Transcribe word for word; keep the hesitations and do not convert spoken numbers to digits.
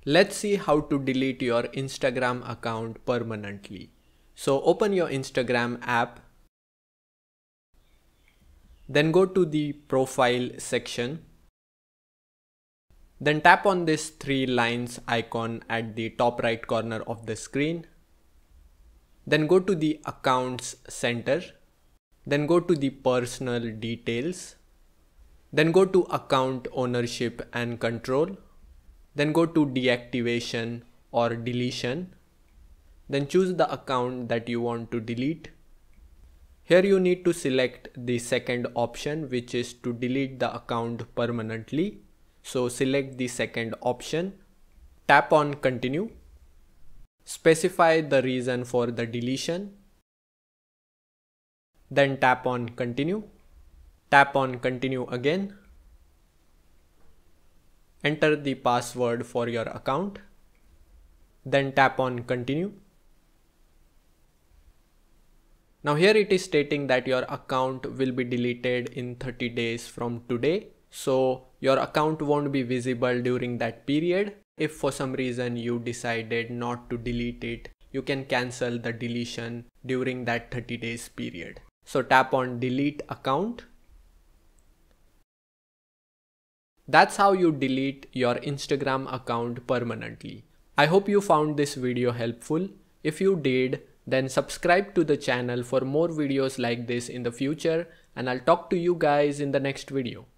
Let's see how to delete your Instagram account permanently. So open your Instagram app. Then go to the profile section. Then tap on this three lines icon at the top right corner of the screen. Then go to the accounts center. Then go to the personal details. Then go to account ownership and control. Then go to deactivation or deletion. Then choose the account that you want to delete. Here you need to select the second option, which is to delete the account permanently. So select the second option. Tap on continue. Specify the reason for the deletion. Then tap on continue. Tap on continue again. Enter the password for your account. Then tap on continue. Now here it is stating that your account will be deleted in thirty days from today. So your account won't be visible during that period. If for some reason you decided not to delete it, you can cancel the deletion during that thirty days period. So tap on delete account. That's how you delete your Instagram account permanently. I hope you found this video helpful. If you did, then subscribe to the channel for more videos like this in the future, and I'll talk to you guys in the next video.